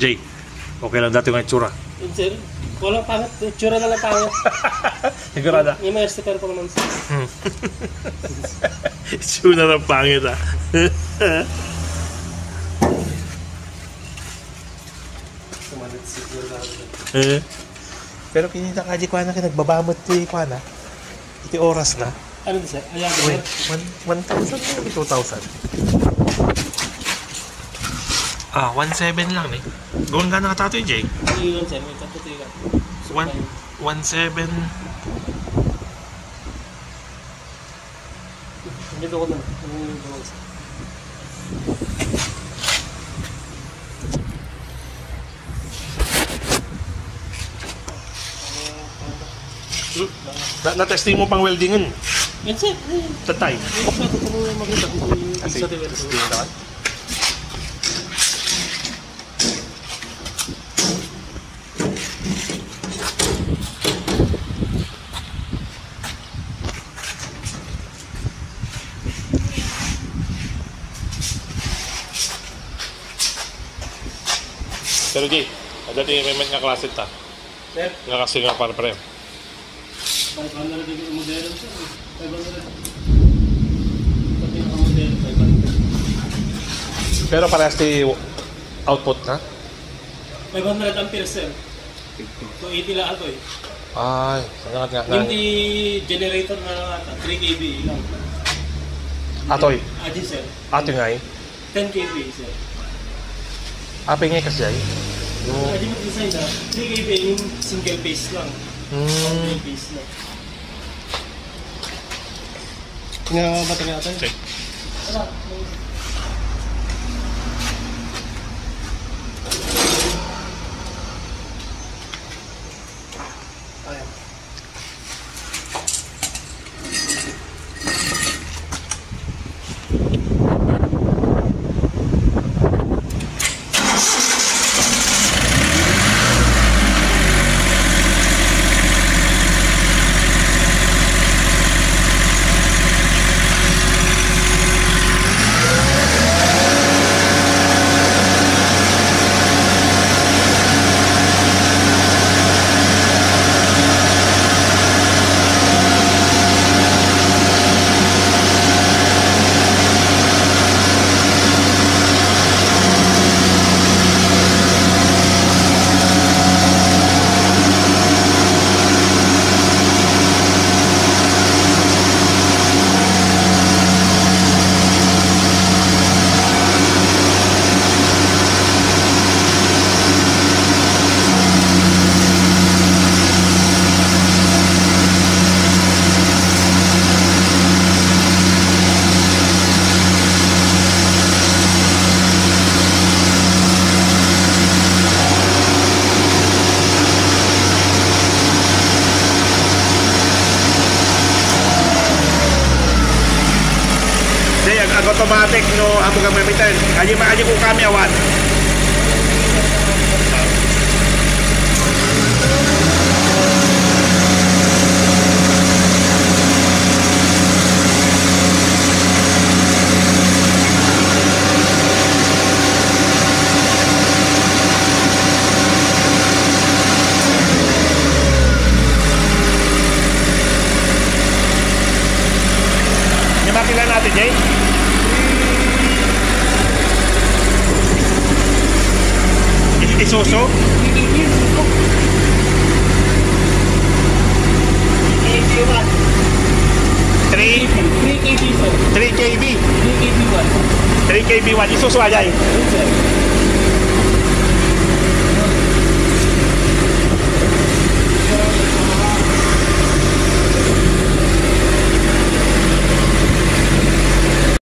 Jay, okay lang dati yung itsura. Sir, walang pangit. Tsura na lang pangit. Sigurada. Yung may sticker pa naman, sir. Itsura ng pangit ah. Sumalit siguro na. Pero kinita ka di ko na nagbabamot ti ko na. Iti oras na. Ano ba, sir? Ayan, Wait, sir. 1,000 o 2,000? 1,700 lang eh. Gawin ka na katatoy, Jay. Iyon, sir. May katutoy ka. 1,700. Dito ko na. Dito ko, sir. Na-testing mo pang weldingan. Yan, sir. Tatay. Yan, sir. Ito mo yung makita ko sa TV. Testing naman. Pero Jay, dati may nga klase ta. Sir? Nga kasi nga para pareho. 500 yung modelo, sir. 500. Pati yung modelo, 500. Pero parehas ti output na? 500 ampere, sir. So, 80 lang ito eh. Ay, nga. Yung di generator na 3 kV lang. Atoy. Adi, sir. Ato nga eh. 10 kV, sir. Apay nga kasi ay. Adi mo design na 3 kV yung single phase lang. Single phase lang. Nga ba ito natin? Check. Wala. Ayan. Automatic no amo kang mamitan. Aji ko kami awan. Nyamakila natin, Jay. Isuso? 3 kb 1 Isuso aja.